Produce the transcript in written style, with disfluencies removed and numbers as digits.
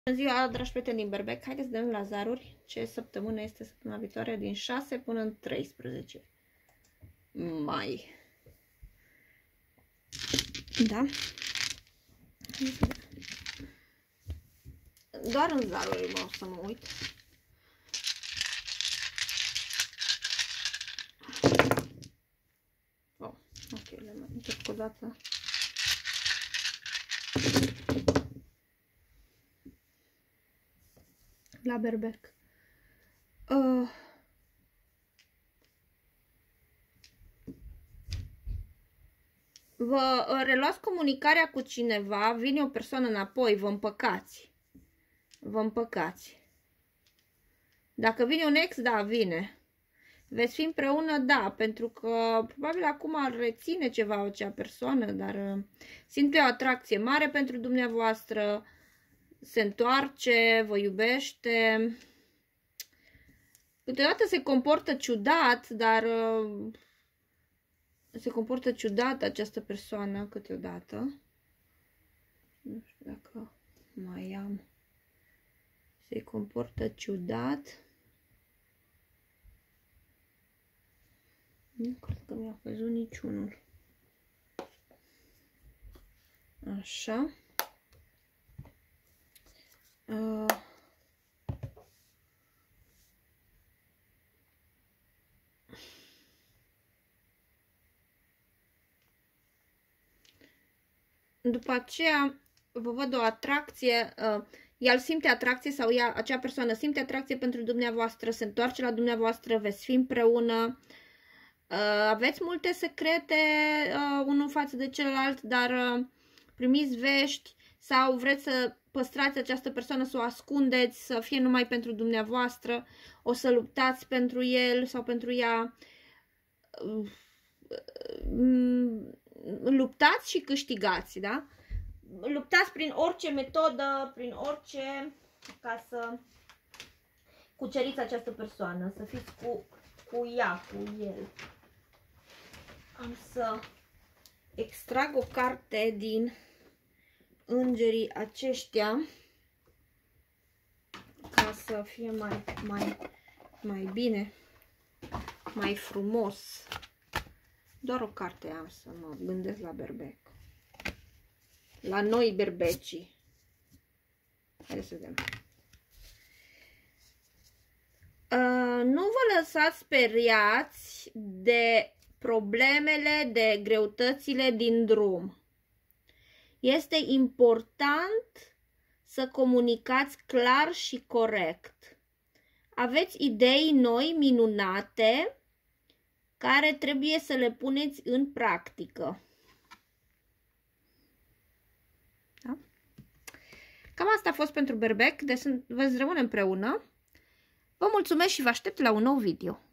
Bună ziua, dragi prieteni din Berbec! Haideți să dăm la zaruri ce săptămână este săptămâna viitoare, din 6 până în 13 mai. Da? Doar în zaruri o să mă uit. Oh, ok, le mai încerc o dată. La Berbec. Vă reluați comunicarea cu cineva, vine o persoană înapoi, vă împăcați. Vă împăcați. Dacă vine un ex, da, vine. Veți fi împreună, da, pentru că probabil acum ar reține ceva acea persoană, dar simte o atracție mare pentru dumneavoastră, se întoarce, vă iubește. Câteodată se comportă ciudat, dar se comportă ciudat această persoană câteodată. Nu știu dacă mai am. Se comportă ciudat. Nu cred că mi-a căzut niciunul. Așa. După aceea vă văd o atracție, el simte atracție sau acea persoană simte atracție pentru dumneavoastră, se întoarce la dumneavoastră, veți fi împreună, aveți multe secrete unul față de celălalt, dar primiți vești sau vreți să păstrați această persoană, să o ascundeți, să fie numai pentru dumneavoastră, o să luptați pentru el sau pentru ea. Luptați și câștigați, da? Luptați prin orice metodă, prin orice, ca să cuceriți această persoană, să fiți cu ea, cu el. Am să extrag o carte din îngerii aceștia ca să fie mai bine, mai frumos. Doar o carte am să mă gândesc la Berbec. La noi berbecii. Haideți să vedem. Nu vă lăsați speriați de problemele, de greutățile din drum. Este important să comunicați clar și corect. Aveți idei noi, minunate, care trebuie să le puneți în practică. Da? Cam asta a fost pentru Berbec, deci veți rămâne împreună. Vă mulțumesc și vă aștept la un nou video.